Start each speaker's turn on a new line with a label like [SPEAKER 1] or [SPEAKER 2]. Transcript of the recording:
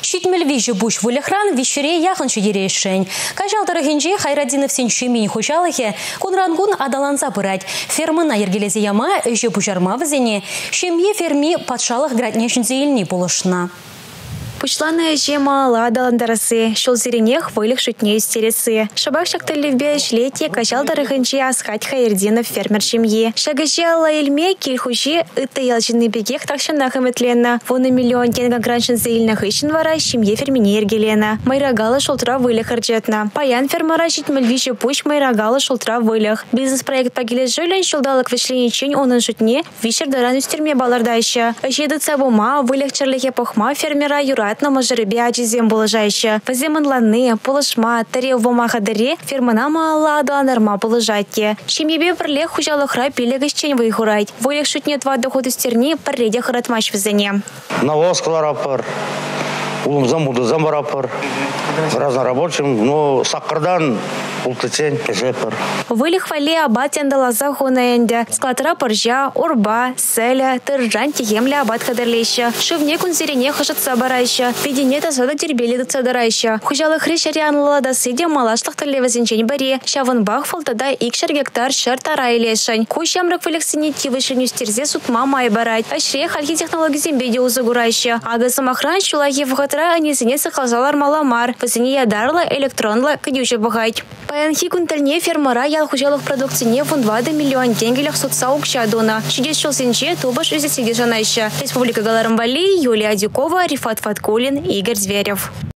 [SPEAKER 1] Щитмель вижу буш вылехран вещере яханчу ерешень. Кажалтары генже Хайрадинов сен шемень хучалыхе кунрангун адаланса пырать. Фермына ергелезе яма өжі пужарма візене. Шемье ферми патшалық граднешін зейліне полышна.
[SPEAKER 2] Пучланы жема ладаландарасы, шол зеренех вылих шутне истересы. Шабак шактылевбе шлете кажалдары гынче асхать Хайрадинов фермер семьи. Шагаже лаэльме кильхужи ыты ялжины бегех такшанах эметлена. Вон миллион тенга граншин зейльнах ищен вара семье фермине ергелена. Майрагала шолтра вылих арджетна. Паян фермара житмель вижу пуч майрагала шолтра вылих. Бизнес-проект пагилес жөлен шолдалык вишленичень онын шутне вишер даран үстерме балардайша. Ожидыца бума вылих чарлихе похма фермера юра на мажоребе ачизем положающая. Воземон ланы, полошма, тарев вомахадаре, ферманама лада норма положатье. Шемьебе пролег хужало храй пилегаш чень выхурать. Волег шутне два доходу стерни, парредя харатмаш в зане.
[SPEAKER 3] Навоз кларапар, улум замуду замбарапар, разнорабочим, но сакардан ултыцень кешепар.
[SPEAKER 2] Вылих вали абат яндалаза хунаенде. Складра паржа, урба, селя, тыржан тихемля абат кадерлеща. Шивне кунзирене хашат сабарайща. Пединета сода тербели дацадарайща. Хужалы хрещарианла да сиде малашлах талевазенчень баре. Шаванбах фалтада икшер гектар шер тарайлешань. Кущамрак вылексинити вышеню стерзе сутма май барать. Ашре хальхи технологии зембеде узагурайща. Ага самохран шулахи вхатра анисене сахалзалар маламар. Вазене ядарла электронла кадюча багать. Паянхи кунтальне фермара ял хужалых продукцине фонд 2 миллион тенгелях соцса укщадуна. Чудес шелсенче тубаш üzесиге жанайща. Республика Галарамбали, Юлия Дюкова, Рифат Фаткулин, Игорь Зверев.